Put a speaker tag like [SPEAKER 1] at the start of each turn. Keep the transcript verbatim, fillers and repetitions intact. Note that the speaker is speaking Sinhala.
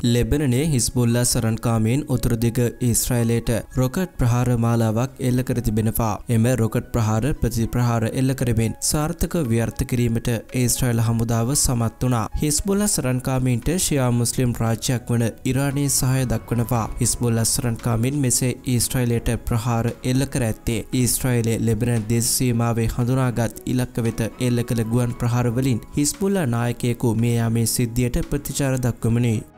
[SPEAKER 1] ලෙබනනයේ හිස්බුල්ලා සරන්කාමීන් උතුරුදිග ඊශ්‍රායලයට රොකට් ප්‍රහාර මාලාවක් එල්ල කර තිබෙනවා. එම රොකට් ප්‍රහාර ප්‍රතිප්‍රහාර එල්ල කරමින් සාර්ථක ව්‍යර්ථ කිරීමට ඊශ්‍රායල හමුදාව සමත් වුණා. හිස්බුල්ලා සරන්කාමීන්ට ෂියා මුස්ලිම් රාජ්‍යයක් වන ඉරානයේ සහාය දක්වනවා. හිස්බුල්ලා සරන්කාමීන් මෙසේ ඊශ්‍රායලයට ප්‍රහාර එල්ල කර ඇත්තේ ඊශ්‍රායලයේ ලෙබනන් දේශ සීමාවේ හඳුනාගත් ඉලක්ක වෙත එල්ල කළ ගුවන් ප්‍රහාර වලින් හිස්බුල්ලා නායකයෙකු මිය යාමේ සිද්ධියට ප්‍රතිචාර දක්වමිනි.